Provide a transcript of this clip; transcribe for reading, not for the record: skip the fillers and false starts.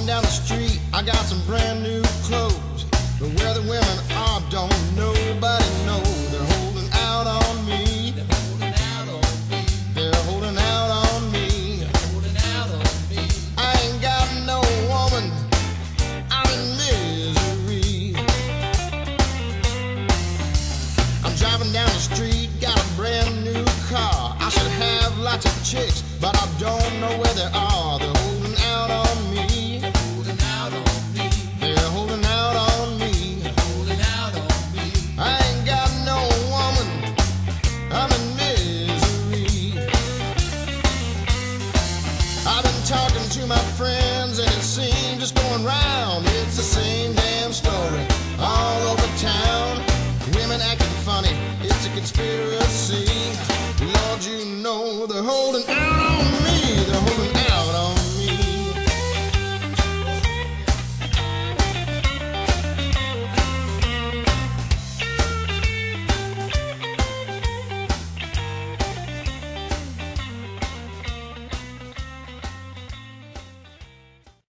down the street, I got some brand new clothes, but where the women are don't nobody know. They're holding out on me. They're holding out on me. I ain't got no woman, I'm in misery. I'm driving down the street, got a brand new car. I should have lots of chicks, but I don't know where they are. They're holding out on me. They're holding out on me. I ain't got no woman, I'm in misery. I've been talking to my friends and it seems it's going round. It's the same damn story all over town. Women acting funny, it's a conspiracy. Lord, you know they're holding out.